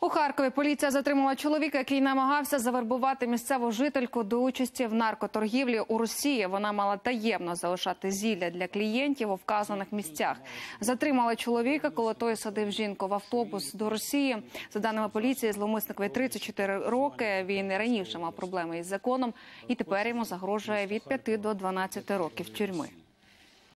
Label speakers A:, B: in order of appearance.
A: У Харкові поліція затримала чоловіка, який намагався завербувати місцеву жительку до участі в наркоторгівлі у Росії. Вона мала таємно залишати зілля для клієнтів у вказаних місцях. Затримали чоловіка, коли той садив жінку в автобус до Росії. За даними поліції, зловмисникові 34 роки. Він і раніше мав проблеми із законом і тепер йому загрожує від 5 до 12 років тюрми.